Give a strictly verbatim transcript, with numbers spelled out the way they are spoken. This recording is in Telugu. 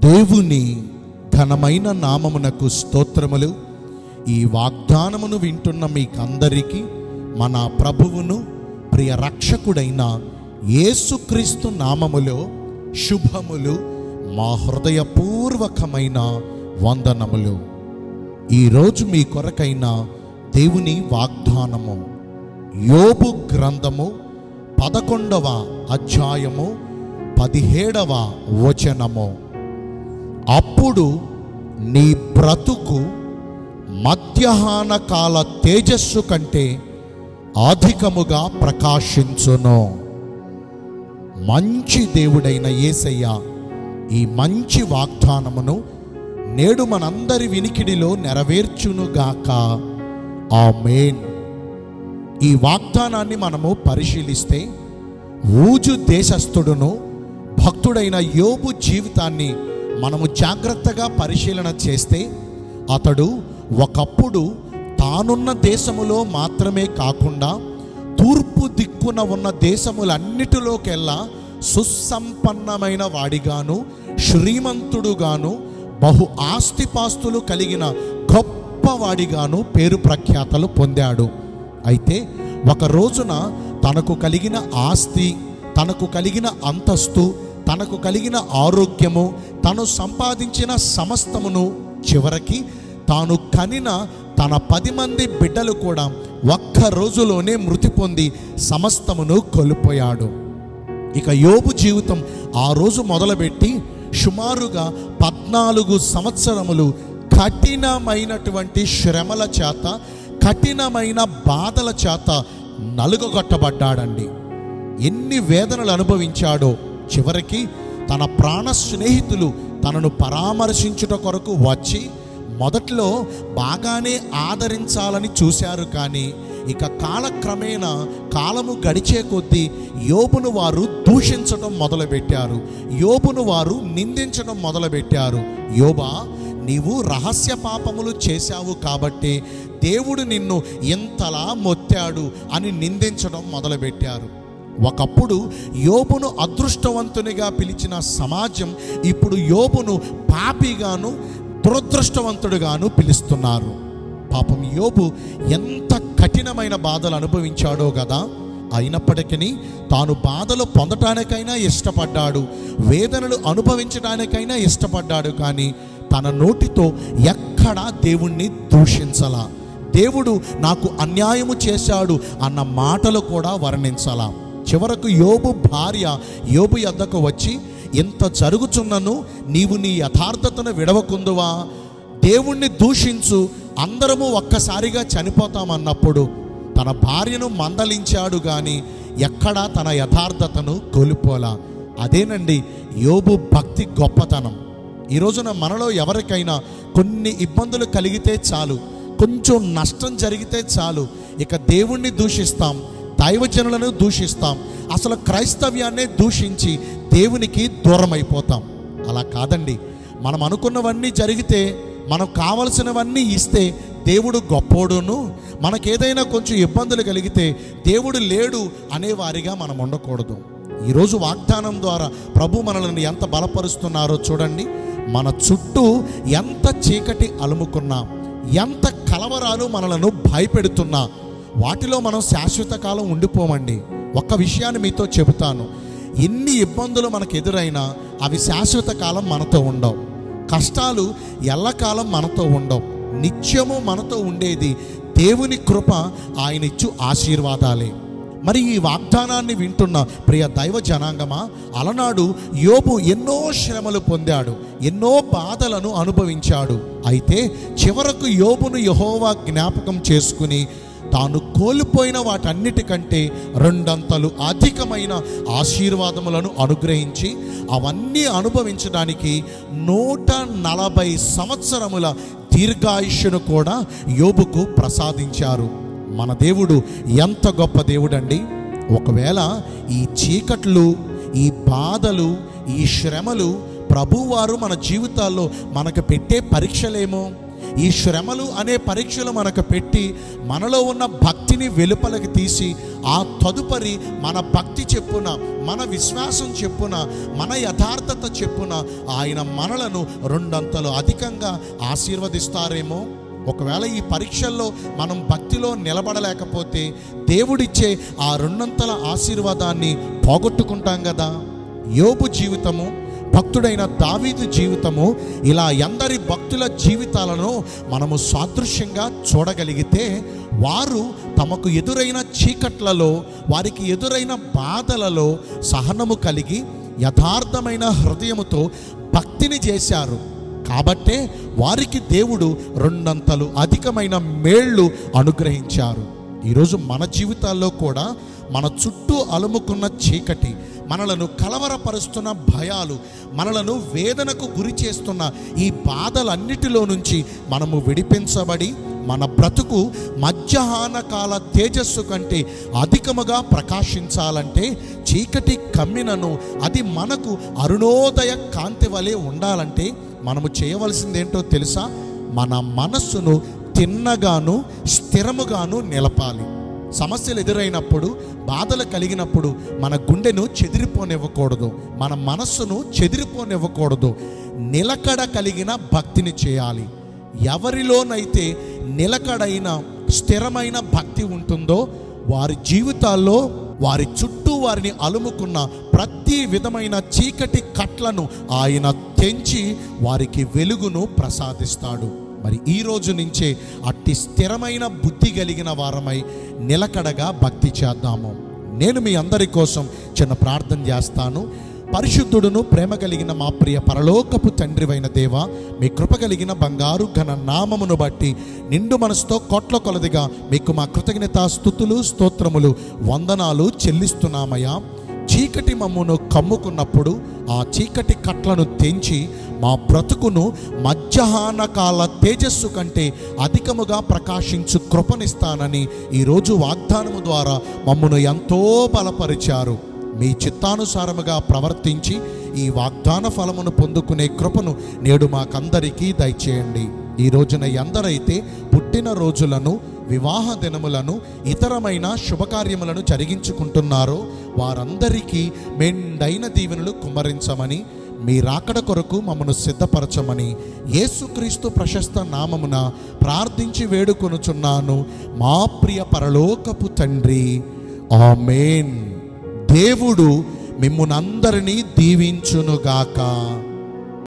దేవుని ఘనమైన నామమునకు స్తోత్రములు. ఈ వాగ్దానమును వింటున్న మీకందరికీ మన ప్రభువును ప్రియ రక్షకుడైన యేసుక్రీస్తు నామములో శుభములు, మా హృదయపూర్వకమైన వందనములు. ఈరోజు మీ కొరకైన దేవుని వాగ్దానము యోబు గ్రంథము పదకొండవ అధ్యాయము పదిహేడవ వచనము. అప్పుడు నీ బ్రతుకు మధ్యాహ్న కాల తేజస్సు కంటే అధికముగా ప్రకాశించును. మంచి దేవుడైన యేసయ్య ఈ మంచి వాగ్దానమును నేడు మనందరి వినికిడిలో నెరవేర్చునుగాక. ఆమేన్. ఈ వాగ్దానాన్ని మనము పరిశీలిస్తే ఊజు దేశస్థుడును భక్తుడైన యోబు జీవితాన్ని మనము జాగ్రత్తగా పరిశీలన చేస్తే అతడు ఒకప్పుడు తానున్న దేశములో మాత్రమే కాకుండా తూర్పు దిక్కున ఉన్న దేశములన్నిటిలోకెల్లా సుసంపన్నమైన వాడిగాను, శ్రీమంతుడుగాను, బహు ఆస్తిపాస్తులు కలిగిన గొప్పవాడిగాను పేరు ప్రఖ్యాతలు పొందాడు. అయితే ఒక రోజున తనకు కలిగిన ఆస్తి, తనకు కలిగిన అంతస్తు, తనకు కలిగిన ఆరోగ్యము, తను సంపాదించిన సమస్తమును, చివరికి తాను కనిన తన పది మంది బిడ్డలు కూడా ఒక్క రోజులోనే మృతి పొంది సమస్తమును కోల్పోయాడు. ఇక యోబు జీవితం ఆ రోజు మొదలుపెట్టి సుమారుగా పద్నాలుగు సంవత్సరములు కఠినమైనటువంటి శ్రమల చేత, కఠినమైన బాధల చేత నలుగగొట్టబడ్డాడండి. ఎన్ని వేదనలు అనుభవించాడో. చివరికి తన ప్రాణ స్నేహితులు తనను పరామర్శించుట కొరకు వచ్చి మొదట్లో బాగానే ఆదరించాలని చూశారు. కానీ ఇక కాలక్రమేణా కాలము గడిచే కొద్దీ యోబును వారు దూషించడం మొదలుపెట్టారు, యోబును వారు నిందించడం మొదలుపెట్టారు. యోబా, నీవు రహస్య పాపములు చేశావు కాబట్టి దేవుడు నిన్ను ఇంతలా మొత్తాడు అని నిందించడం మొదలుపెట్టారు. ఒకప్పుడు యోబును అదృష్టవంతునిగా పిలిచిన సమాజం ఇప్పుడు యోబును పాపిగాను, దురదృష్టవంతుడుగాను పిలుస్తున్నారు. పాపం యోబు ఎంత కఠినమైన బాధలు అనుభవించాడో కదా. అయినప్పటికీ తాను బాధలు పొందటానికైనా ఇష్టపడ్డాడు, వేదనలు అనుభవించడానికైనా ఇష్టపడ్డాడు. కానీ తన నోటితో ఎక్కడా దేవుణ్ణి దూషించలా, దేవుడు నాకు అన్యాయము చేశాడు అన్న మాటలు కూడా వర్ణించలా. చివరకు యోబు భార్య యోబు యొద్దకు వచ్చి, ఇంత జరుగుచున్నను నీవు నీ యథార్థతను విడవకుందువా? దేవుణ్ణి దూషించు, అందరము ఒక్కసారిగా చనిపోతామన్నప్పుడు తన భార్యను మందలించాడు. కానీ ఎక్కడా తన యథార్థతను కోల్పోలా. అదేనండి యోబు భక్తి గొప్పతనం. ఈ రోజున మనలో ఎవరికైనా కొన్ని ఇబ్బందులు కలిగితే చాలు, కొంచెం నష్టం జరిగితే చాలు, ఇక దేవుణ్ణి దూషిస్తాం, దైవజనులను దూషిస్తాం, అసలు క్రైస్తవ్యాన్నే దూషించి దేవునికి దూరం అయిపోతాం. అలా కాదండి. మనం అనుకున్నవన్నీ జరిగితే, మనం కావలసినవన్నీ ఇస్తే దేవుడు గొప్పోడును, మనకేదైనా కొంచెం ఇబ్బందులు కలిగితే దేవుడు లేడు అనేవారిగా మనం ఉండకూడదు. ఈరోజు వాగ్దానం ద్వారా ప్రభు మనల్ని ఎంత బలపరుస్తున్నారో చూడండి. మన చుట్టూ ఎంత చీకటి అలుముకున్నా, ఎంత కలవరాలు మనలను భయపెడుతున్నా వాటిలో మనం శాశ్వత కాలం ఉండిపోమండి. ఒక్క విషయాన్ని మీతో చెబుతాను, ఎన్ని ఇబ్బందులు మనకు ఎదురైనా అవి శాశ్వత కాలం మనతో ఉండవు. కష్టాలు ఎల్లకాలం మనతో ఉండవు. నిత్యము మనతో ఉండేది దేవుని కృప, ఆయన ఇచ్చు ఆశీర్వాదాలే. మరి ఈ వాగ్దానాన్ని వింటున్న ప్రియ దైవ జనాంగమా, అలనాడు యోబు ఎన్నో శ్రమలు పొందాడు, ఎన్నో బాధలను అనుభవించాడు. అయితే చివరకు యోబును యెహోవా జ్ఞాపకం చేసుకుని తాను కోల్పోయిన వాటన్నిటికంటే రెండంతలు అధికమైన ఆశీర్వాదములను అనుగ్రహించి అవన్నీ అనుభవించడానికి నూట నలభై సంవత్సరముల దీర్ఘాయుష్యును కూడా యోబుకు ప్రసాదించారు. మన దేవుడు ఎంత గొప్ప దేవుడండి. ఒకవేళ ఈ చీకట్లు, ఈ బాధలు, ఈ శ్రమలు ప్రభువారు మన జీవితాల్లో మనకు పెట్టే పరీక్షలేమో, ఈ శ్రమలు అనే పరీక్షలు మనకు పెట్టి మనలో ఉన్న భక్తిని వెలుపలకి తీసి ఆ తదుపరి మన భక్తి చెప్పున, మన విశ్వాసం చెప్పున, మన యథార్థత చెప్పున ఆయన మనలను రెండంతలు అధికంగా ఆశీర్వదిస్తారేమో. ఒకవేళ ఈ పరీక్షల్లో మనం భక్తిలో నిలబడలేకపోతే దేవుడిచ్చే ఆ రెండంతల ఆశీర్వాదాన్ని పోగొట్టుకుంటాం కదా. యోబు జీవితము, భక్తుడైన దావీదు జీవితము, ఇలా ఎందరి భక్తుల జీవితాలను మనము సాదృశ్యంగా చూడగలిగితే వారు తమకు ఎదురైన చీకట్లలో, వారికి ఎదురైన బాధలలో సహనము కలిగి యథార్థమైన హృదయముతో భక్తిని చేశారు. కాబట్టే వారికి దేవుడు రెండంతలు అధికమైన మేళ్ళు అనుగ్రహించారు. ఈరోజు మన జీవితాల్లో కూడా మన చుట్టూ అలుముకున్న చీకటి, మనలను కలవరపరుస్తున్న భయాలు, మనలను వేదనకు గురి చేస్తున్న ఈ బాధలన్నిటిలో నుంచి మనము విడిపించబడి మన బ్రతుకు మధ్యాహ్న కాల తేజస్సు కంటే అధికముగా ప్రకాశించాలంటే, చీకటి కమ్మినను అది మనకు అరుణోదయ కాంతి వలె ఉండాలంటే మనము చేయవలసిందేంటో తెలుసా? మన మనస్సును తిన్నగాను స్థిరముగాను నిలపాలి. సమస్యలు ఎదురైనప్పుడు, బాధలు కలిగినప్పుడు మన గుండెను చెదిరిపోనివ్వకూడదు, మన మనస్సును చెదిరిపోనివ్వకూడదు. నిలకడ కలిగిన భక్తిని చేయాలి. ఎవరిలోనైతే నిలకడైన స్థిరమైన భక్తి ఉంటుందో వారి జీవితాల్లో, వారి చుట్టూ వారిని అలుముకున్న ప్రతి విధమైన చీకటి కట్లను ఆయన తెంచి వారికి వెలుగును ప్రసాదిస్తాడు. మరి ఈ రోజు నుంచే అట్టి స్థిరమైన బుద్ధి కలిగిన వారమై నిలకడగా భక్తి చేద్దాము. నేను మీ అందరి కోసం చిన్న ప్రార్థన చేస్తాను. పరిశుద్ధుడును ప్రేమ కలిగిన మా ప్రియ పరలోకపు తండ్రివైన దేవ, మీ కృప కలిగిన బంగారు ఘన నామమును బట్టి నిండు మనసుతో కోట్ల కొలదిగా మీకు మా కృతజ్ఞత స్తుతులు స్తోత్రములు వందనాలు చెల్లిస్తున్నామయ్యా. చీకటి మమ్మును కమ్ముకున్నప్పుడు ఆ చీకటి కట్లను తెంచి మా బ్రతుకును మధ్యాహ్న కాల తేజస్సు కంటే అధికముగా ప్రకాశించు కృపనిస్తానని ఈరోజు వాగ్దానము ద్వారా మమ్మను ఎంతో బలపరిచారు. మీ చిత్తానుసారముగా ప్రవర్తించి ఈ వాగ్దాన ఫలమును పొందుకునే కృపను నేడు మాకందరికీ దయచేయండి. ఈ రోజున ఎందరైతే పుట్టిన రోజులను, వివాహ దినములను, ఇతరమైన శుభకార్యములను జరిగించుకుంటున్నారో వారందరికీ మెండైన దీవెనలు కుమ్మరించమని, మీ రాకడ కొరకు మమ్మను సిద్ధపరచమని యేసుక్రీస్తు ప్రశస్త నామమున ప్రార్థించి వేడుకొనుచున్నాను మా ప్రియ పరలోకపు తండ్రి. ఆమేన్. దేవుడు మిమ్మునందరినీ దీవించునుగాక.